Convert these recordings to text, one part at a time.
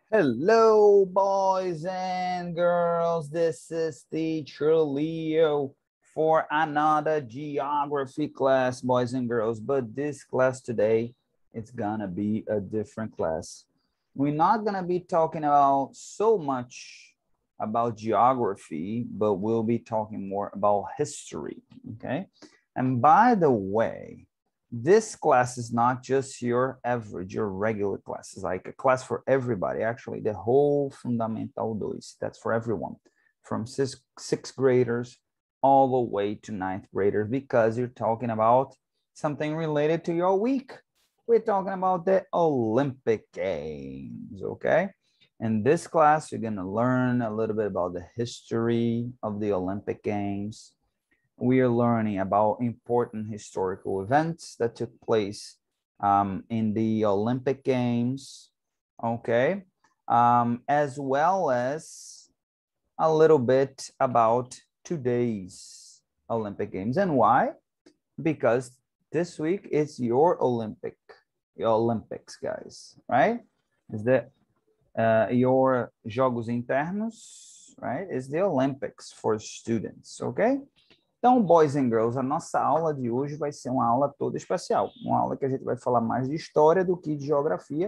Hello, boys and girls. This is teacher Leo for another geography class, boys and girls. But this class today, it's gonna be a different class. We're not gonna be talking about so much about geography, but we'll be talking more about history, okay? And by the way, this class is not just your average, your regular class. It's like a class for everybody. Actually, the whole Fundamental 2, that's for everyone, from sixth graders all the way to ninth graders, because you're talking about something related to your week. We're talking about the Olympic Games, okay? In this class, you're going to learn a little bit about the history of the Olympic Games. We are learning about important historical events that took place in the Olympic Games, okay? As well as a little bit about today's Olympic Games. And why? Because this week is your Olympics, guys, right? Is that your Jogos Internos, right? Is the Olympics for students, okay? Então, boys and girls, a nossa aula de hoje vai ser uma aula toda especial. Uma aula que a gente vai falar mais de história do que de geografia.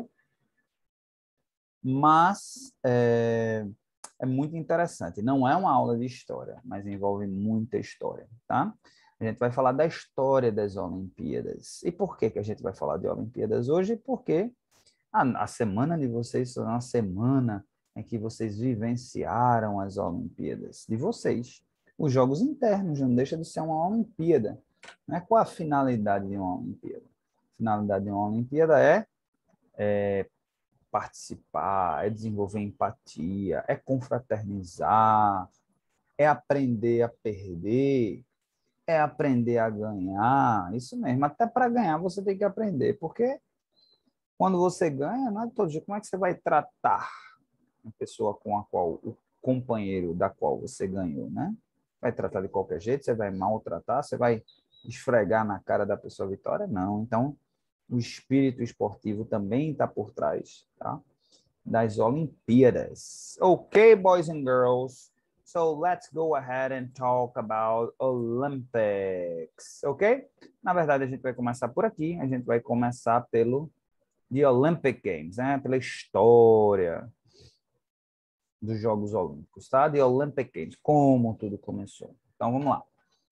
Mas é muito interessante. Não é uma aula de história, mas envolve muita história, tá? A gente vai falar da história das Olimpíadas. E por que a gente vai falar de Olimpíadas hoje? Porque a semana de vocês é uma semana em que vocês vivenciaram as Olimpíadas de vocês. Os jogos internos, não deixa de ser uma Olimpíada. Não é qual a finalidade de uma Olimpíada? A finalidade de uma Olimpíada é participar, é desenvolver empatia, é confraternizar, é aprender a perder, é aprender a ganhar. Isso mesmo, até para ganhar você tem que aprender, porque quando você ganha, não é todo dia, como é que você vai tratar a pessoa com a qual, o companheiro da qual você ganhou, né? Vai tratar de qualquer jeito, você vai maltratar, você vai esfregar na cara da pessoa a vitória? Não. Então, o espírito esportivo também está por trás, tá? Das Olimpíadas. Ok, boys and girls. So let's go ahead and talk about Olympics, ok? Na verdade, a gente vai começar por aqui. A gente vai começar pelo The Olympic Games, né? Pela história dos Jogos Olímpicos, tá? The Olympic Games, como tudo começou. Então, vamos lá.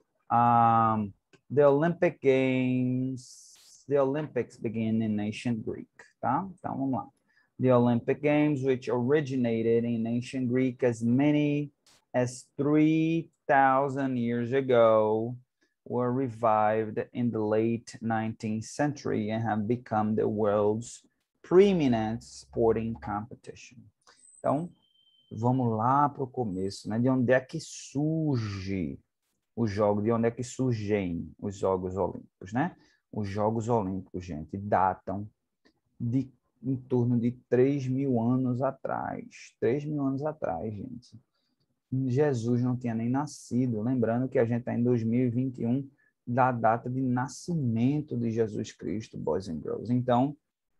The Olympic Games, the Olympics began in ancient Greek, tá? Então, vamos lá. The Olympic Games, which originated in ancient Greek as many as 3,000 years ago, were revived in the late 19th century and have become the world's preeminent sporting competition. Então, vamos lá para o começo, né? De onde é que surge os jogos, de onde é que surgem os Jogos Olímpicos, né? Os Jogos Olímpicos, gente, datam de em torno de 3.000 anos atrás. 3.000 anos atrás, gente. Jesus não tinha nem nascido. Lembrando que a gente está em 2021, da data de nascimento de Jesus Cristo, boys and girls. Então,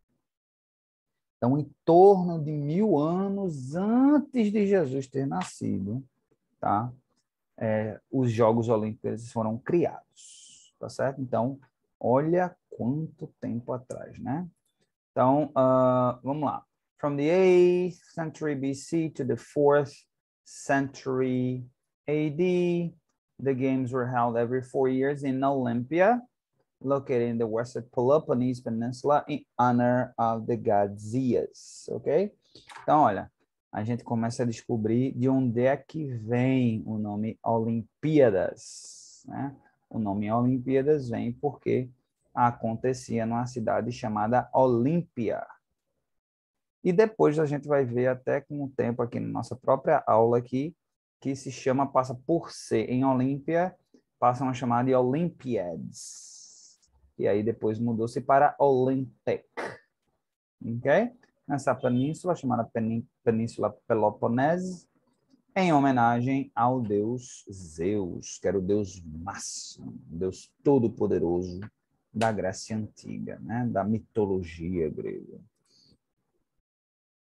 em torno de 1.000 anos antes de Jesus ter nascido, tá? Os Jogos Olímpicos foram criados, tá certo? Então, olha quanto tempo atrás, né? Então, vamos lá. From the 8th century BC to the 4th century AD, the games were held every 4 years in Olympia, located in the western Peloponnese Peninsula in honor of the god Zeus, ok? Então, olha, a gente começa a descobrir de onde é que vem o nome Olimpíadas, né? O nome Olimpíadas vem porque acontecia numa cidade chamada Olímpia. E depois a gente vai ver até com o tempo aqui na nossa própria aula aqui, que se chama, passa por ser em Olímpia, passam a chamar de Olympiads. E aí depois mudou-se para Olympic. Ok? Nessa península, chamada Península Peloponese, em homenagem ao deus Zeus, que era o deus máximo, o deus todo-poderoso da Grécia Antiga, né? Da mitologia grega.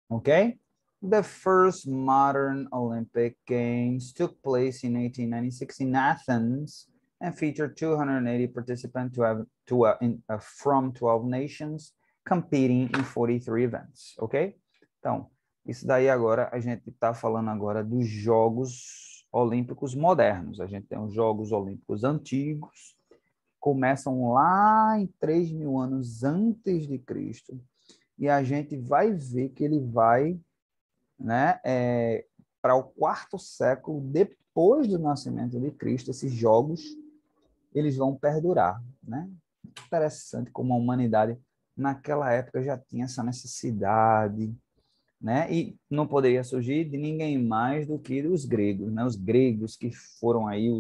Okay? The first modern Olympic Games took place in 1896 in Athens and featured 280 participants from 12 nations competing in 43 events, ok? Então, isso daí agora, a gente está falando agora dos Jogos Olímpicos modernos. A gente tem os Jogos Olímpicos antigos, começam lá em 3.000 anos antes de Cristo, e a gente vai ver que ele vai, né, para o 4º século depois do nascimento de Cristo. Esses jogos eles vão perdurar, né? Interessante como a humanidade naquela época já tinha essa necessidade, né? E não poderia surgir de ninguém mais do que os gregos, né? Os gregos que foram aí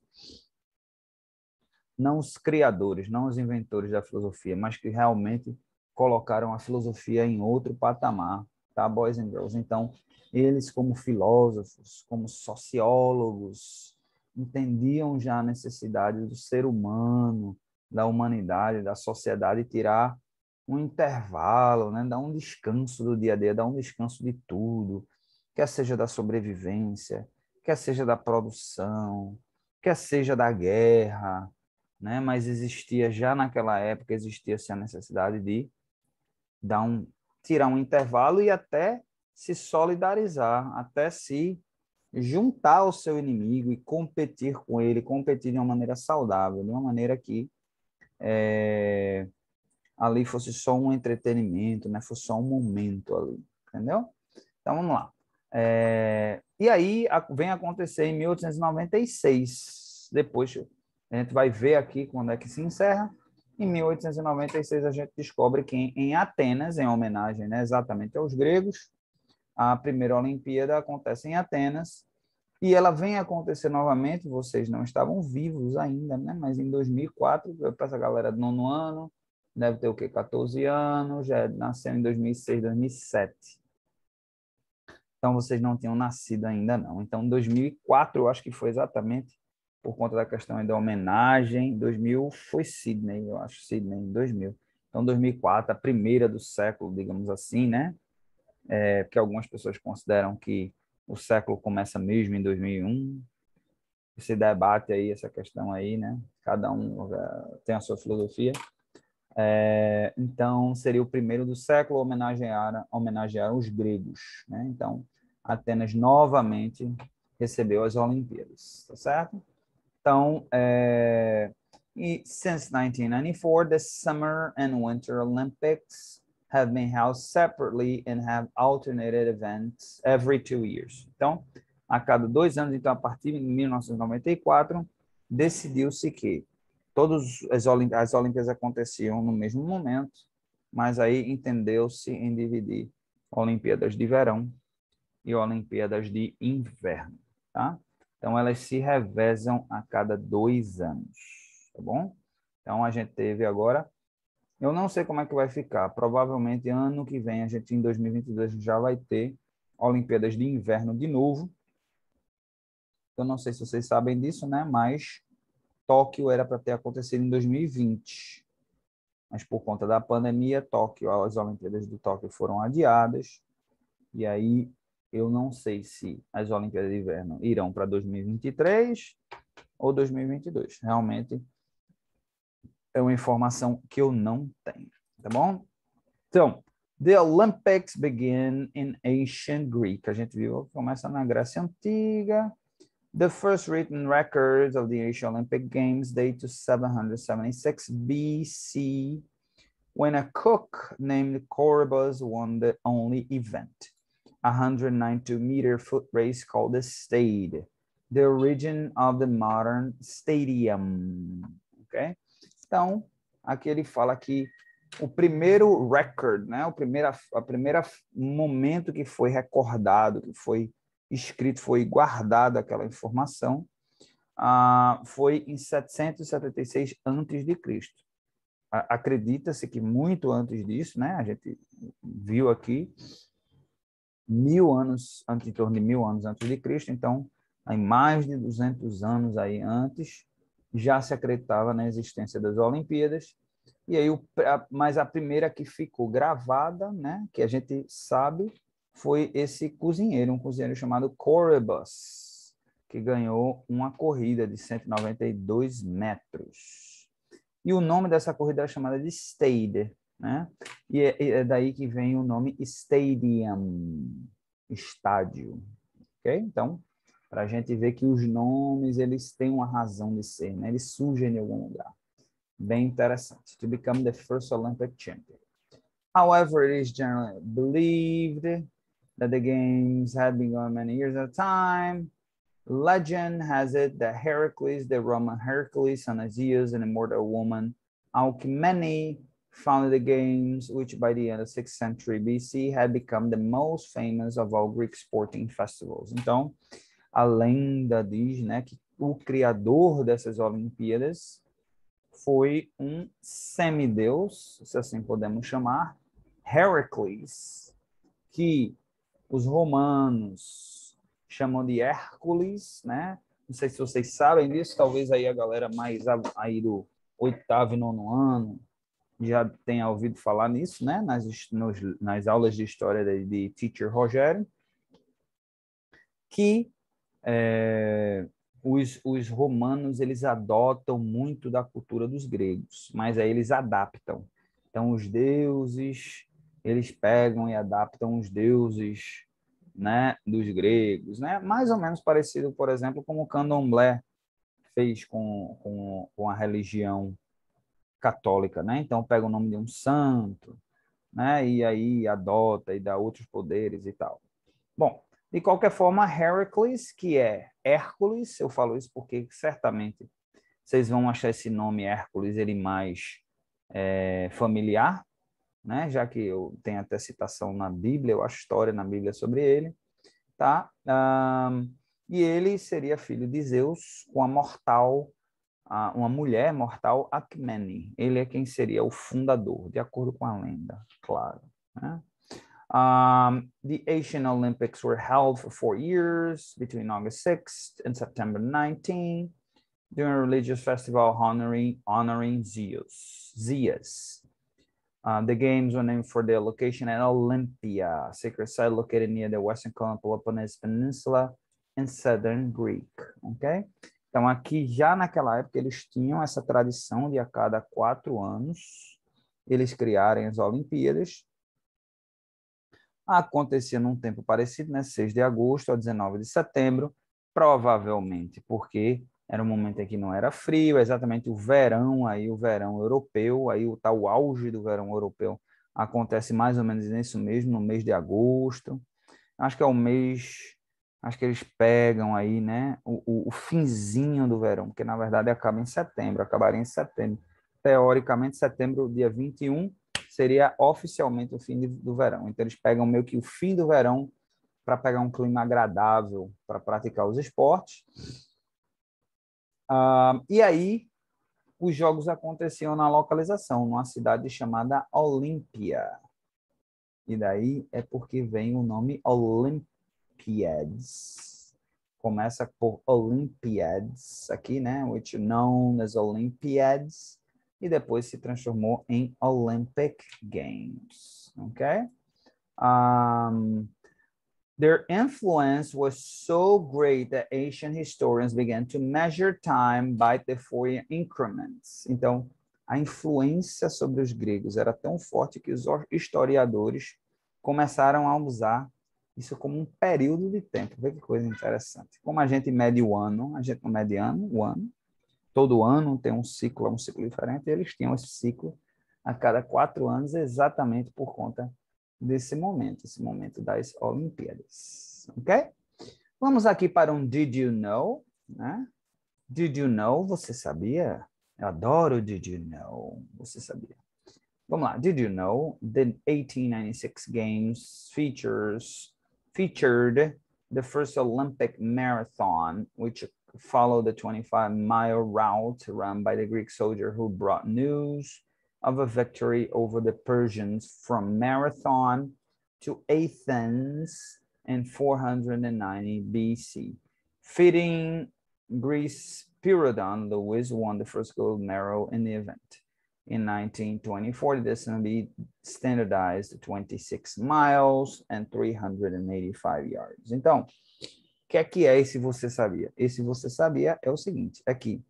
não os criadores, não os inventores da filosofia, mas que realmente colocaram a filosofia em outro patamar, tá, boys and girls? Então, eles como filósofos, como sociólogos, entendiam já a necessidade do ser humano, da humanidade, da sociedade tirar um intervalo, né? Dar um descanso do dia a dia, dar um descanso de tudo, quer seja da sobrevivência, quer seja da produção, quer seja da guerra, né? Mas existia já naquela época, existia-se a necessidade de tirar um intervalo e até se solidarizar, até se juntar ao seu inimigo e competir com ele, competir de uma maneira saudável, de uma maneira que ali fosse só um entretenimento, né? Fosse só um momento ali, entendeu? Então, vamos lá. E aí vem acontecer em 1896, depois a gente vai ver aqui quando é que se encerra. Em 1896 a gente descobre que em Atenas, em homenagem, né, exatamente aos gregos, a primeira Olimpíada acontece em Atenas e ela vem acontecer novamente. Vocês não estavam vivos ainda, né? Mas em 2004, para essa galera do 9º ano, deve ter o quê? 14 anos, já nasceu em 2006, 2007. Então, vocês não tinham nascido ainda, não. Então, em 2004, eu acho que foi exatamente por conta da questão da homenagem. 2000 foi Sydney, eu acho, Sydney, em 2000. Então, 2004, a primeira do século, digamos assim, né? Porque algumas pessoas consideram que o século começa mesmo em 2001. Esse debate aí, essa questão aí, né? Cada um tem a sua filosofia. Então, seria o primeiro do século, homenagear os gregos, né? Então, Atenas novamente recebeu as Olimpíadas, tá certo? Então, since 1994, the Summer and Winter Olympics have been held separately and have alternated events every 2 years. Então, a cada 2 anos, então, a partir de 1994, decidiu-se que todas as Olimpíadas aconteciam no mesmo momento, mas aí entendeu-se em dividir Olimpíadas de verão e Olimpíadas de inverno, tá? Então, elas se revezam a cada 2 anos, tá bom? Então, a gente teve agora, eu não sei como é que vai ficar, provavelmente ano que vem, a gente em 2022 já vai ter Olimpíadas de inverno de novo. Eu não sei se vocês sabem disso, né? Mas Tóquio era para ter acontecido em 2020. Mas por conta da pandemia, as Olimpíadas de Tóquio foram adiadas. E aí eu não sei se as Olimpíadas de Inverno irão para 2023 ou 2022. Realmente é uma informação que eu não tenho, tá bom? Então, the Olympics begin in ancient Greek. A gente viu, começa na Grécia Antiga. The first written records of the Asian Olympic Games date to 776 BC, when a cook named Corybus won the only event, a 192-meter foot race called the Stade, the origin of the modern stadium. Okay? Então, aqui ele fala que o primeiro record, né, a primeira momento que foi recordado, que foi escrito, foi guardada aquela informação, foi em 776 a.C. Acredita-se que muito antes disso, né, a gente viu aqui, 1000 anos, em torno de 1000 anos antes de Cristo, então, aí mais de 200 anos aí antes, já se acreditava na existência das Olimpíadas. E aí, mas a primeira que ficou gravada, né, que a gente sabe, foi esse cozinheiro, um cozinheiro chamado Coroebus, que ganhou uma corrida de 192 metros. E o nome dessa corrida é chamada de Stade, né? E é daí que vem o nome Stadium, estádio, ok? Então, para a gente ver que os nomes, eles têm uma razão de ser, né? Eles surgem em algum lugar. Bem interessante. To become the first Olympic champion. However, it is generally believed that the games had been going many years at a time. Legend has it that Heracles, the Roman Hercules, son of Zeus, an immortal woman, Alcmene, founded the games, which by the end of the 6th century BC had become the most famous of all Greek sporting festivals. Então, a lenda diz, né, que o criador dessas Olimpíadas foi um semideus, se assim podemos chamar, Heracles, que os romanos chamam de Hércules, né? Não sei se vocês sabem disso, talvez aí a galera mais aí do 8º e 9º ano já tenha ouvido falar nisso, né? Nas aulas de história de Teacher Rogério, que os romanos, eles adotam muito da cultura dos gregos, mas aí eles adaptam. Então, os deuses, eles pegam e adaptam os deuses, né, dos gregos, né? Mais ou menos parecido, por exemplo, como o candomblé fez com a religião católica, né? Então, pega o nome de um santo, né? E aí adota e dá outros poderes e tal. Bom, de qualquer forma, Heracles, que é Hércules, eu falo isso porque certamente vocês vão achar esse nome Hércules ele mais familiar, né? Já que eu tenho até citação na Bíblia, eu acho história na Bíblia sobre ele, tá? E ele seria filho de Zeus com a mortal, uma mulher mortal, Alcmene. Ele é quem seria o fundador, de acordo com a lenda, claro, né? The Asian Olympics were held for 4 years between August 6th and September 19th during a religious festival honoring Zeus. The games were named for their location at Olympia, a sacred site located near the western Peloponnese Peninsula in southern Greek. Okay? Então, aqui, já naquela época, eles tinham essa tradição de a cada 4 anos eles criarem as Olimpíadas. Acontecia num tempo parecido, né? 6 de agosto a 19 de setembro, provavelmente porque era um momento em que não era frio, exatamente o verão, aí o verão europeu, aí o tal auge do verão europeu acontece mais ou menos nisso mesmo, no mês de agosto. Acho que é o mês, acho que eles pegam aí, né, o finzinho do verão, porque na verdade acaba em setembro, acabaria em setembro. Teoricamente, setembro, dia 21, seria oficialmente o fim do verão. Então, eles pegam meio que o fim do verão para pegar um clima agradável para praticar os esportes. E aí, os jogos aconteciam na localização, numa cidade chamada Olímpia. E daí é porque vem o nome Olympiads. Começa por Olympiads, aqui, né? Which known as Olympiads. E depois se transformou em Olympic Games, ok? Their influence was so great that Asian historians began to measure time by the Fourier increments. Então, a influência sobre os gregos era tão forte que os historiadores começaram a usar isso como um período de tempo. Vê que coisa interessante. Como a gente mede o ano, a gente não mede o ano. Todo ano tem um ciclo diferente, e eles tinham esse ciclo a cada 4 anos, exatamente por conta desse momento, esse momento das Olimpíadas, ok? Vamos aqui para um Did You Know, né? Did You Know, você sabia? Eu adoro Did You Know, você sabia? Vamos lá, Did you know the 1896 Games featured the first Olympic marathon, which followed the 25-mile route run by the Greek soldier who brought news of a victory over the Persians from Marathon to Athens in 490 BC. Fitting Greece Pyridon, Lewis won the first gold medal in the event. in 1924. This is going to be standardized 26 miles and 385 yards. Então, o que é esse você sabia? Esse você sabia é o seguinte, aqui.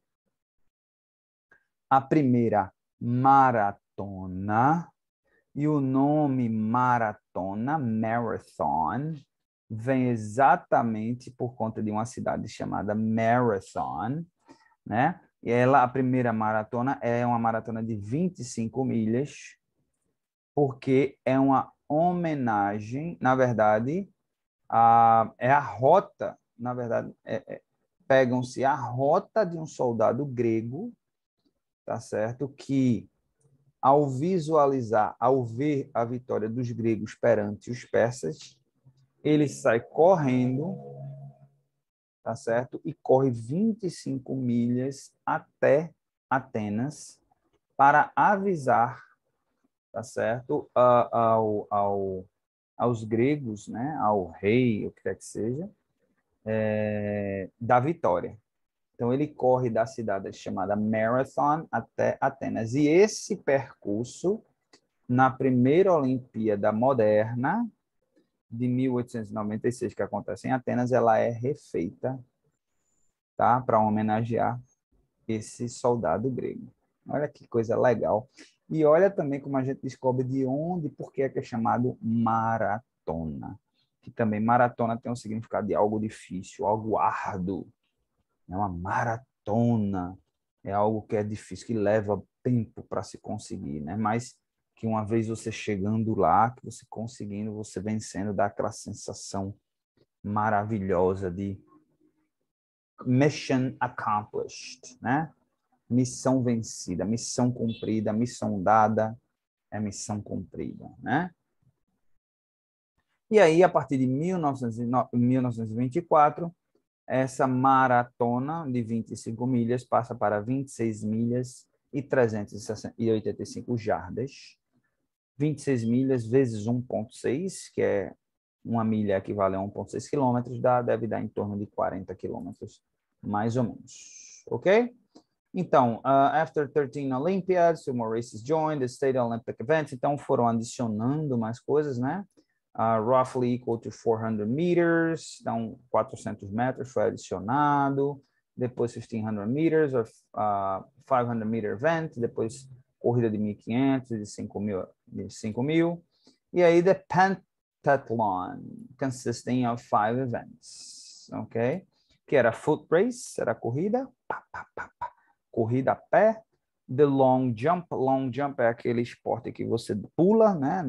A primeira maratona, e o nome maratona, marathon, vem exatamente por conta de uma cidade chamada Marathon, né? E ela, a primeira maratona é uma maratona de 25 milhas, porque é uma homenagem, na verdade, é a rota, na verdade, pegam-se a rota de um soldado grego, tá certo? Que, ao visualizar, ao ver a vitória dos gregos perante os persas, ele sai correndo, tá certo? E corre 25 milhas até Atenas para avisar, tá certo? Aos gregos, né? Ao rei, o que quer que seja, da vitória. Então, ele corre da cidade chamada Marathon até Atenas. E esse percurso, na primeira Olimpíada moderna, de 1896, que acontece em Atenas, ela é refeita, tá? Para homenagear esse soldado grego. Olha que coisa legal. E olha também como a gente descobre de onde e por que é chamado maratona. Que também maratona tem um significado de algo difícil, algo árduo. É uma maratona, é algo que é difícil, que leva tempo para se conseguir, né? Mas que uma vez você chegando lá, que você conseguindo, você vencendo, dá aquela sensação maravilhosa de mission accomplished, né? Missão vencida, missão cumprida, missão dada, é missão cumprida, né? E aí, a partir de 1924, essa maratona de 25 milhas passa para 26 milhas e 385 jardas. 26 milhas vezes 1,6, que é uma milha equivale a 1,6 quilômetros, deve dar em torno de 40 quilômetros, mais ou menos. Ok? Então, after 13 Olympiads, 2 more races joined the State Olympic Events. Então, foram adicionando mais coisas, né? Roughly equal to 400 meters. Então, 400 metros foi adicionado. Depois, 1,500 meters, or 500 meter event. Depois, corrida de 1.500, de 5.000. E aí, the pentathlon, consisting of 5 events. Ok? Que era foot race, era corrida. Corrida a pé. The long jump é aquele esporte que você pula, né,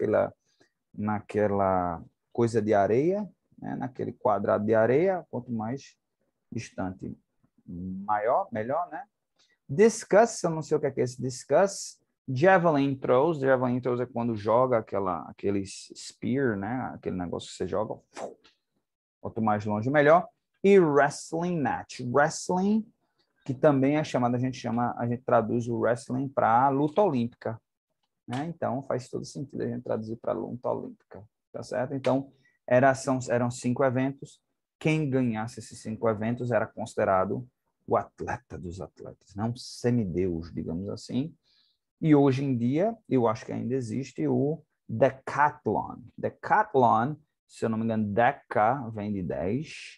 naquela coisa de areia, né, naquele quadrado de areia, quanto mais distante, maior, melhor, né? Discus, eu não sei o que é esse discus. Javelin throws é quando joga aquele spear, né, aquele negócio que você joga, quanto mais longe, melhor. E wrestling match. Wrestling, que também é chamado, a gente traduz o wrestling para luta olímpica, né? Então faz todo sentido a gente traduzir para luta olímpica, tá certo? Então eram 5 eventos. Quem ganhasse esses 5 eventos era considerado o atleta dos atletas, não semideus, digamos assim. E hoje em dia, eu acho que ainda existe o decathlon. Decathlon, se eu não me engano, deca vem de 10.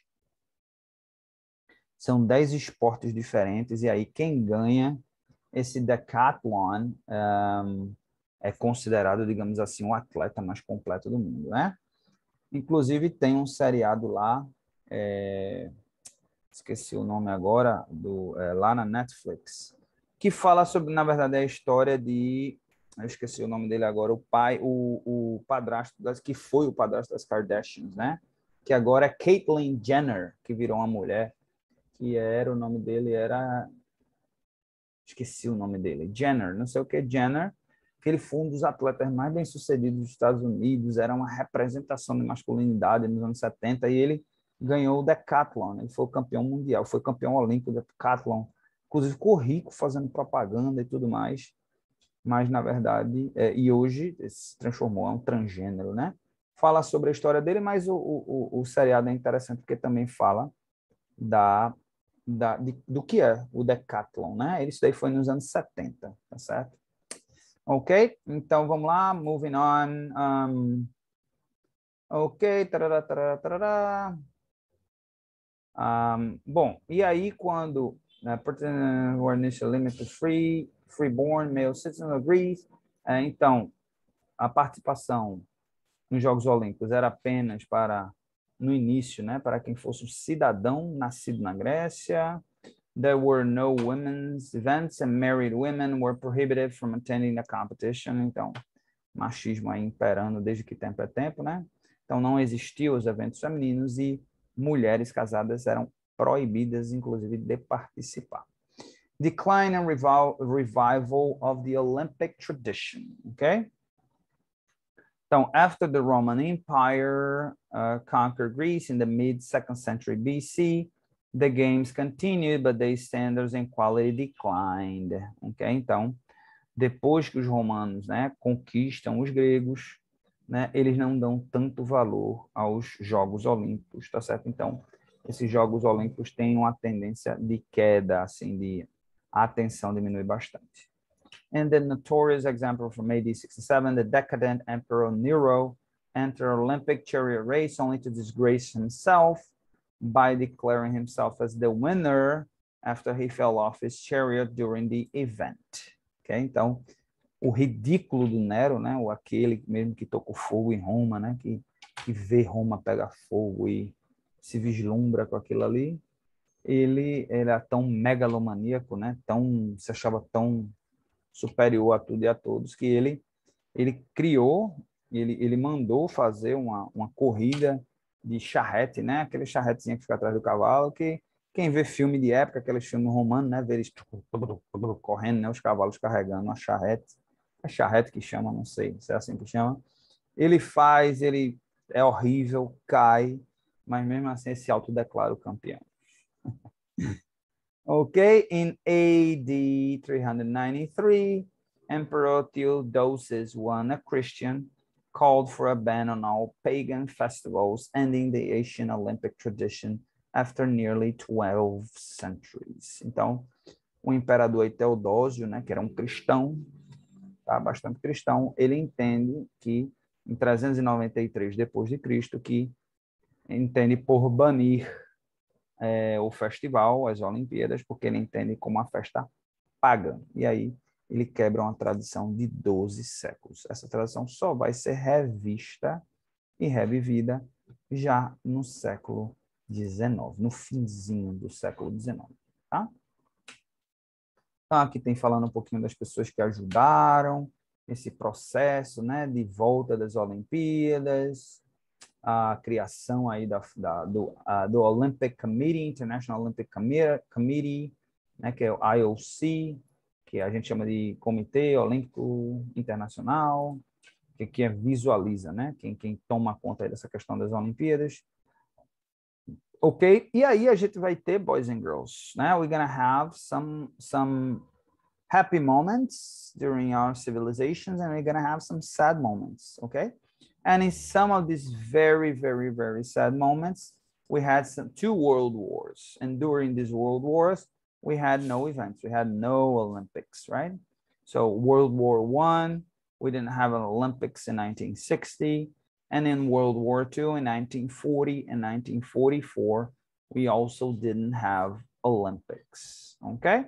São 10 esportes diferentes, e aí quem ganha esse decathlon é considerado, digamos assim, o atleta mais completo do mundo, né? Inclusive, tem um seriado lá, esqueci o nome agora, lá na Netflix, que fala sobre, na verdade, a história eu esqueci o nome dele agora, o padrasto, que foi o padrasto das Kardashians, né? Que agora é Caitlyn Jenner, que virou uma mulher, o nome dele era, esqueci o nome dele, Jenner, não sei o que, Jenner, que ele foi um dos atletas mais bem-sucedidos dos Estados Unidos, era uma representação de masculinidade nos anos 70, e ele ganhou o decathlon, ele foi o campeão mundial, foi campeão olímpico do decathlon, inclusive ficou rico fazendo propaganda e tudo mais, mas na verdade, e hoje se transformou, é um transgênero, né? Fala sobre a história dele, mas o seriado é interessante porque também fala do que é o decathlon, né? Isso daí foi nos anos 70, tá certo? Ok? Então, vamos lá, moving on. Ok, tarará, tarará, tarará. Bom, e aí quando were initially limited freeborn male citizen agrees, então a participação nos Jogos Olímpicos era apenas para, no início, né, para quem fosse um cidadão nascido na Grécia. There were no women's events and married women were prohibited from attending the competition. Então, machismo aí imperando desde que tempo é tempo, né? Então, não existiam os eventos femininos e mulheres casadas eram proibidas, inclusive, de participar. Decline and revival of the Olympic tradition, ok? Então, after the Roman Empire conquered Greece in the mid-2nd century BC, the games continued, but their standards and quality declined. Ok? Então, depois que os romanos, né, conquistam os gregos, né, eles não dão tanto valor aos Jogos Olímpicos, tá certo? Então, esses Jogos Olímpicos têm uma tendência de queda, assim, a atenção diminui bastante. And the notorious example from AD 67, the decadent Emperor Nero entered Olympic chariot race only to disgrace himself by declaring himself as the winner after he fell off his chariot during the event. Okay? Então, o ridículo do Nero, né? Ou aquele mesmo que tocou fogo em Roma, né? Que vê Roma pegar fogo e se vislumbra com aquilo ali. Ele era tão megalomaníaco, né? Se achava tão superior a tudo e a todos, que ele criou, ele mandou fazer uma corrida de charrete, né? Aquele charretezinho que fica atrás do cavalo, que quem vê filme de época, aqueles filmes romanos, né? Vê eles correndo, né? Os cavalos carregando uma charrete. É charrete que chama, não sei se é assim que chama. Ele faz, ele é horrível, cai, mas mesmo assim ele se autodeclara o campeão. Okay, in AD 393, Emperor Theodosius I, a Christian, called for a ban on all pagan festivals, ending the Asian Olympic tradition after nearly 12 centuries. Então, o imperador Teodósio, né, que era um cristão, tá, bastante cristão, ele entende que em 393 depois de Cristo, que entende por banir o festival, as Olimpíadas, porque ele entende como uma festa pagã. E aí ele quebra uma tradição de 12 séculos. Essa tradição só vai ser revista e revivida já no século XIX, no finzinho do século XIX. Tá? Então, aqui tem falando um pouquinho das pessoas que ajudaram esse processo, né, de volta das Olimpíadas, a criação aí do Olympic Committee, International Olympic Committee, né, que é o IOC, que a gente chama de Comitê Olímpico Internacional, que visualiza, né, quem toma conta aí dessa questão das Olimpíadas. Ok? E aí a gente vai ter, boys and girls, né? We're gonna have some happy moments during our civilizations, and we're gonna have some sad moments, okay? And in some of these very, very, very sad moments, we had two world wars. And during these world wars, we had no events. We had no Olympics, right? So World War I, we didn't have an Olympics in 1960. And in World War II in 1940 and 1944, we also didn't have Olympics, okay?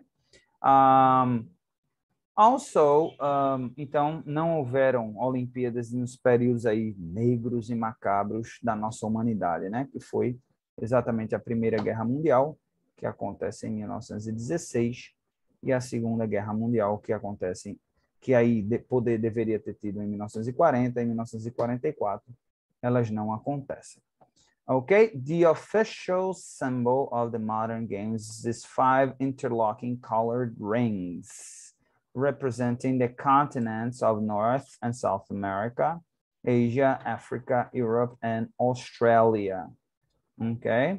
Então, não houveram Olimpíadas nos períodos aí negros e macabros da nossa humanidade, né? Que foi exatamente a Primeira Guerra Mundial, que acontece em 1916, e a Segunda Guerra Mundial, que aí deveria ter tido em 1940 e 1944, elas não acontecem. Okay, the official symbol of the modern games is 5 interlocking colored rings, representing the continents of North and South America, Asia, Africa, Europe, and Australia. Ok?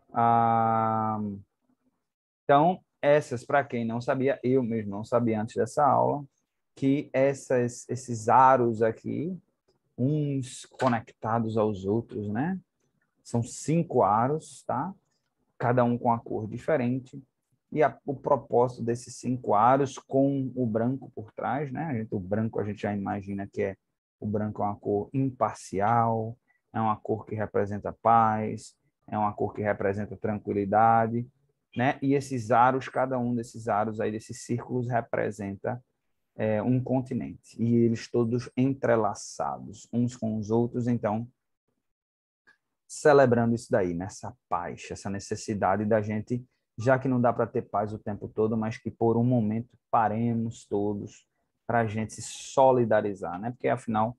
Então, essas, para quem não sabia, eu mesmo não sabia antes dessa aula, que esses aros aqui, uns conectados aos outros, né? São 5 aros, tá? Cada um com a cor diferente. E o propósito desses 5 aros com o branco por trás, né? O branco a gente já imagina que o branco é uma cor imparcial, é uma cor que representa paz, é uma cor que representa tranquilidade, né? E esses aros, cada um desses aros aí, desses círculos, representa um continente. E eles todos entrelaçados uns com os outros, então, celebrando isso daí, nessa paz, essa necessidade da gente, já que não dá para ter paz o tempo todo, mas que por um momento paremos todos para a gente se solidarizar, né? Porque afinal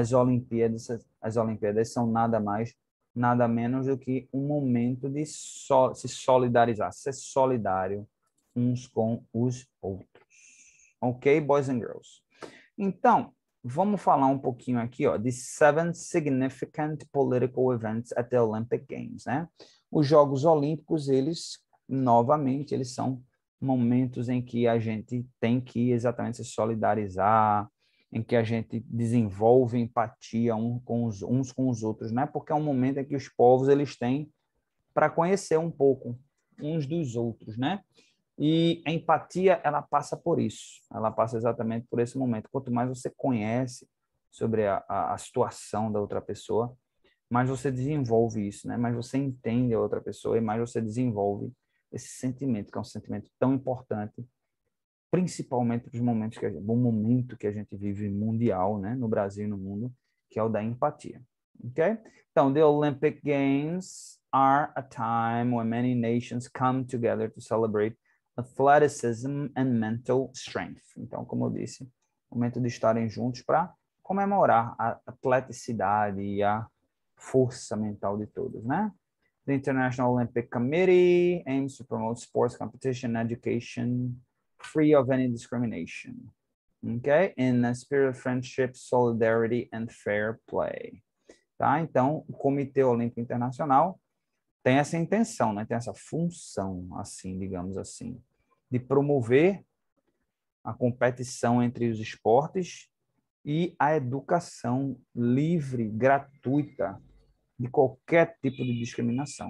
as Olimpíadas são nada mais, nada menos do que um momento de se solidarizar, ser solidário uns com os outros. Ok, boys and girls? Então, vamos falar um pouquinho aqui, ó, de 7 significant political events at the Olympic Games, né? Os Jogos Olímpicos, eles, novamente, eles são momentos em que a gente tem que exatamente se solidarizar, em que a gente desenvolve empatia uns com os outros, né? Porque é um momento em que os povos, eles têm para conhecer um pouco uns dos outros, né? E a empatia, ela passa por isso. Ela passa exatamente por esse momento. Quanto mais você conhece sobre a situação da outra pessoa, mais você desenvolve isso, né? Mais você entende a outra pessoa e mais você desenvolve esse sentimento, que é um sentimento tão importante, principalmente nos momentos o momento que a gente vive mundial, né? No Brasil e no mundo, que é o da empatia. Ok? Então, the Olympic Games are a time when many nations come together to celebrate athleticism and mental strength. Então, como eu disse, momento de estarem juntos para comemorar a atleticidade e a força mental de todos, né? The International Olympic Committee aims to promote sports competition and education free of any discrimination. Okay? In a spirit of friendship, solidarity and fair play. Tá? Então, o Comitê Olímpico Internacional tem essa intenção, né? Tem essa função, assim, digamos assim, de promover a competição entre os esportes e a educação livre, gratuita, de qualquer tipo de discriminação.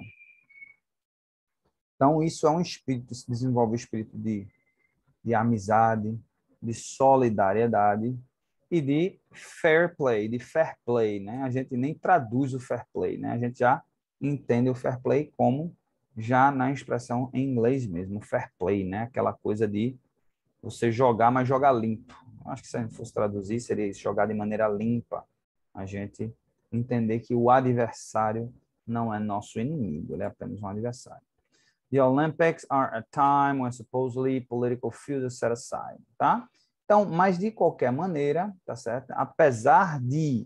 Então, isso é um espírito, se desenvolve o espírito de amizade, de solidariedade e de fair play, né? A gente nem traduz o fair play, né? A gente já entende o fair play como já na expressão em inglês mesmo, fair play, né? Aquela coisa de você jogar, mas jogar limpo. Acho que se a gente fosse traduzir, seria jogar de maneira limpa. A gente entender que o adversário não é nosso inimigo, ele é apenas um adversário. The Olympics are a time when supposedly political feuds are set aside, tá? Então, mas de qualquer maneira, tá certo? Apesar de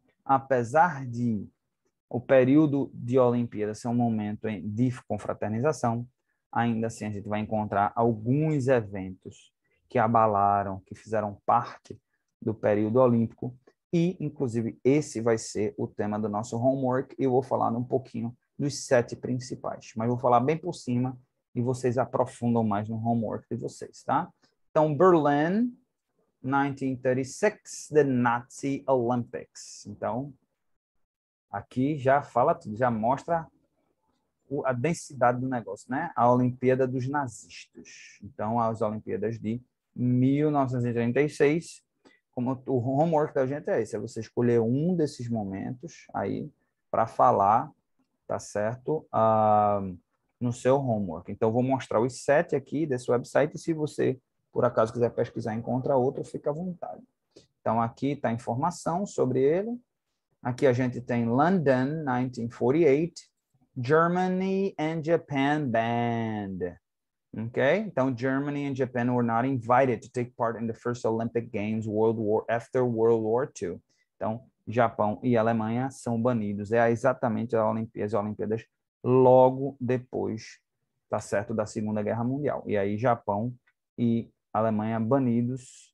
o período de Olimpíada ser um momento de confraternização, ainda assim a gente vai encontrar alguns eventos que abalaram, que fizeram parte do período olímpico e, inclusive, esse vai ser o tema do nosso homework e eu vou falar um pouquinho dos 7 principais, mas vou falar bem por cima e vocês aprofundam mais no homework de vocês, tá? Então, Berlin, 1936, the Nazi Olympics. Então, aqui já fala tudo, já mostra a densidade do negócio, né? A Olimpíada dos Nazistas. Então, as Olimpíadas de 1936, como o homework da gente é esse, é você escolher um desses momentos aí para falar, tá certo? No seu homework. Então, eu vou mostrar os 7 aqui desse website e se você, por acaso, quiser pesquisar e encontrar outro, fica à vontade. Então, aqui está a informação sobre ele. Aqui a gente tem London, 1948, Germany and Japan banned. Okay? Então, Germany and Japan were not invited to take part in the first Olympic Games after World War II. Então, Japão e Alemanha são banidos. É exatamente as Olimpíadas logo depois, tá certo, da Segunda Guerra Mundial. E aí, Japão e Alemanha banidos.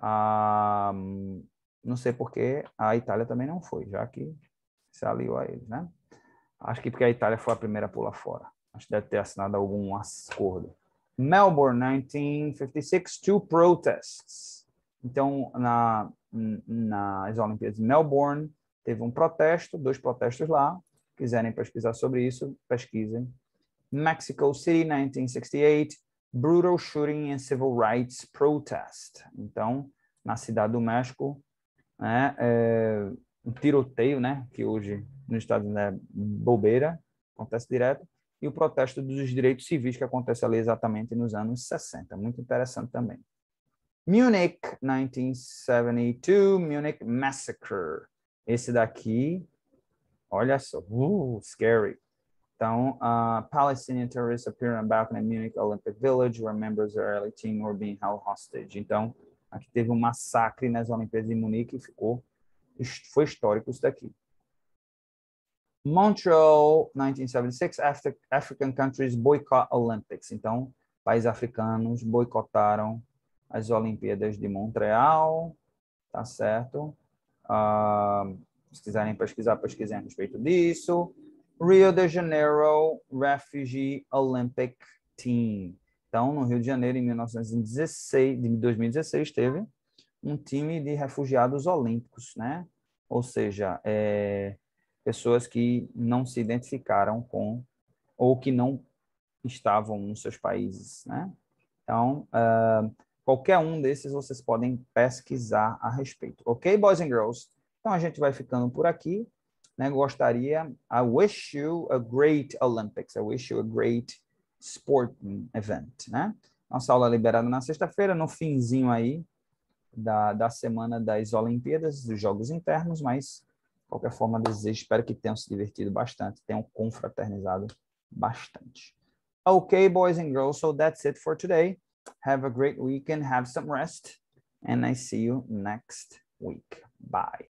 Não sei porque a Itália também não foi, já que se aliou a eles, né? Acho que porque a Itália foi a primeira a pular fora. Acho que deve ter assinado algum acordo. Melbourne, 1956, 2 protests. Então, nas Olimpíadas de Melbourne, teve um protesto, 2 protestos lá. Quiserem pesquisar sobre isso, pesquisem. Mexico City, 1968, brutal shooting and civil rights protest. Então, na Cidade do México, né, um tiroteio, né, que hoje nos Estados Unidos é bobeira, acontece direto, e o protesto dos direitos civis que acontece ali exatamente nos anos 60. Muito interessante também. Munich, 1972, Munich Massacre. Esse daqui, olha só, scary. Então, Palestinian terrorists appeared on balcony in Munich Olympic Village, where members of the Israeli team were being held hostage. Então, aqui teve um massacre nas Olimpíadas de Munique e foi histórico isso daqui. Montreal, 1976, African countries boycott Olympics. Então, países africanos boicotaram as Olimpíadas de Montreal, tá certo? Se quiserem pesquisar, pesquisem a respeito disso. Rio de Janeiro Refugee Olympic Team. Então, no Rio de Janeiro, em 2016, teve um time de refugiados olímpicos, né? Ou seja, pessoas que não se identificaram com ou que não estavam nos seus países, né? Então, qualquer um desses vocês podem pesquisar a respeito. Ok, boys and girls? Então, a gente vai ficando por aqui. Né? I wish you a great Olympics. I wish you a great sporting event, né? Nossa aula liberada na sexta-feira, no finzinho aí da semana das Olimpíadas, dos Jogos Internos, mas, de qualquer forma, espero que tenham se divertido bastante, tenham confraternizado bastante. Okay, boys and girls, so that's it for today. Have a great weekend, have some rest, and I see you next week. Bye.